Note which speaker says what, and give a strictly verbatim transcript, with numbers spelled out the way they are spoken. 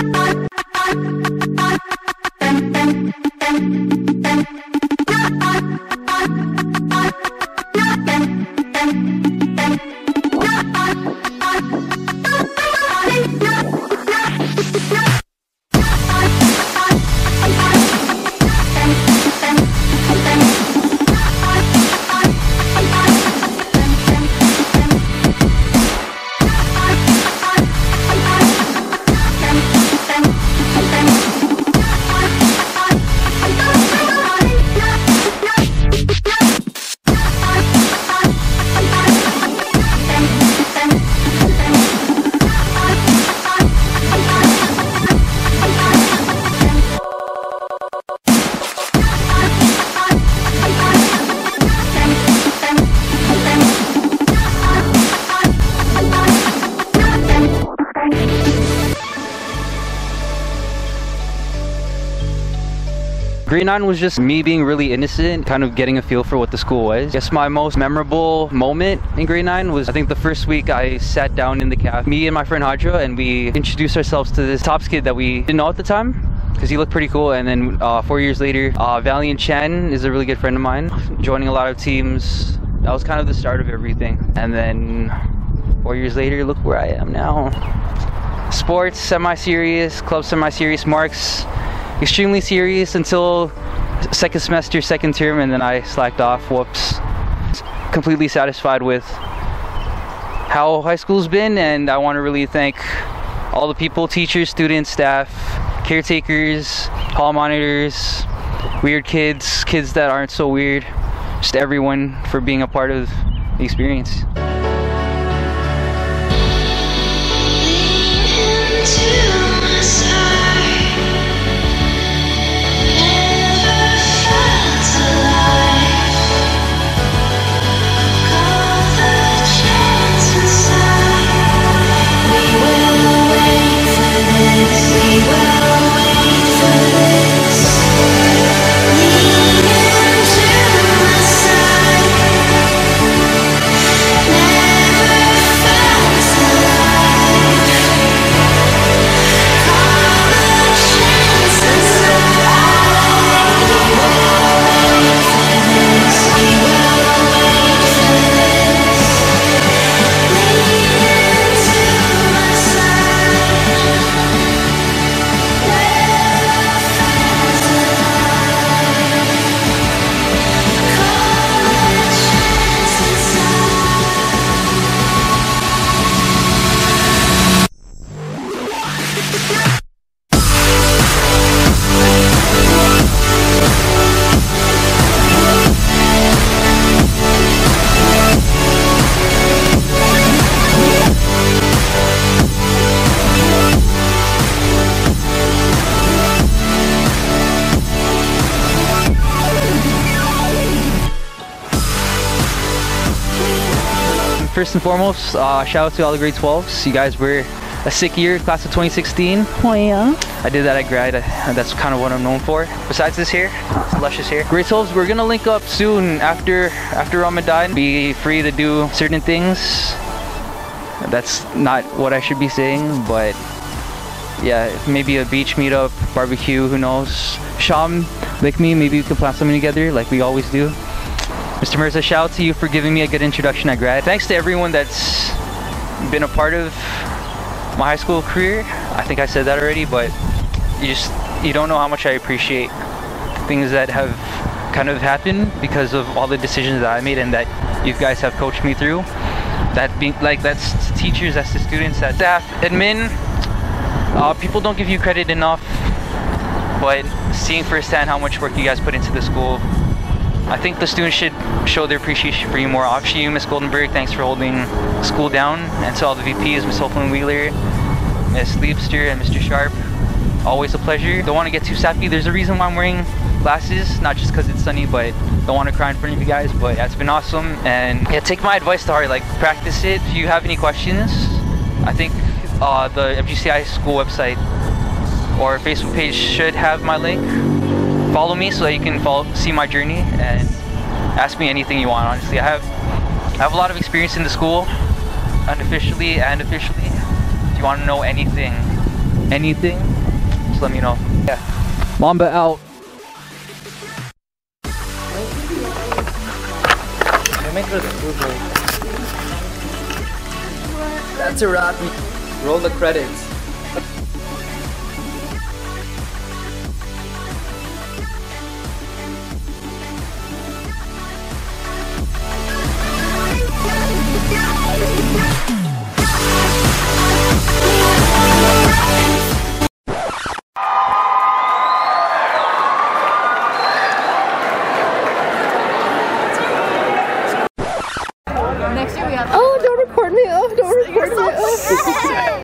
Speaker 1: Grade nine was just me being really innocent, kind of getting a feel for what the school was. I guess my most memorable moment in grade nine was, I think, the first week I sat down in the cafe, me and my friend Hadra, and we introduced ourselves to this Tops kid that we didn't know at the time, because he looked pretty cool. And then uh, four years later, uh, Valiant Chen is a really good friend of mine, joining a lot of teams. That was kind of the start of everything. And then four years later, look where I am now. Sports, semi-serious, club semi-serious, Marc's extremely serious until second semester, second term, and then I slacked off. Whoops. Completely satisfied with how high school's been, and I want to really thank all the people, teachers, students, staff, caretakers, hall monitors, weird kids, kids that aren't so weird, just everyone for being a part of the experience. First and foremost, uh, shout out to all the grade twelves. You guys were a sick year, class of twenty sixteen.
Speaker 2: Oh yeah.
Speaker 1: I did that at grad, and that's kind of what I'm known for. Besides this here, this luscious here. Grade twelves, we're gonna link up soon after after Ramadan. Be free to do certain things. That's not what I should be saying, but yeah, maybe a beach meetup, barbecue, who knows. Sham, like me, maybe we can plan something together like we always do. Mister Mirza, shout out to you for giving me a good introduction at grad. Thanks to everyone that's been a part of my high school career. I think I said that already, but you just, you don't know how much I appreciate things that have kind of happened because of all the decisions that I made and that you guys have coached me through. That being, like, that's teachers, that's the students, that's staff, admin. Uh, people don't give you credit enough, but seeing firsthand how much work you guys put into the school, I think the students should show their appreciation for you more. Obviously, you, Miss Goldenberg, thanks for holding school down. And to all the V Ps, Miss Hopeland Wheeler, Miss Leapster, and Mister Sharp, always a pleasure. Don't want to get too sappy. There's a reason why I'm wearing glasses, not just because it's sunny, but don't want to cry in front of you guys. But yeah, it's been awesome. And yeah, take my advice to heart. Like, practice it. If you have any questions, I think uh, the M G C I school website or Facebook page should have my link. Follow me so that you can follow, see my journey and ask me anything you want. Honestly, I have I have a lot of experience in the school, unofficially and officially. If you want to know anything, anything, just let me know. Yeah.
Speaker 2: Mamba out. That's a wrap. Roll the credits.
Speaker 3: Next year we have.
Speaker 4: Oh, don't record me. Oh, don't record me. Oh.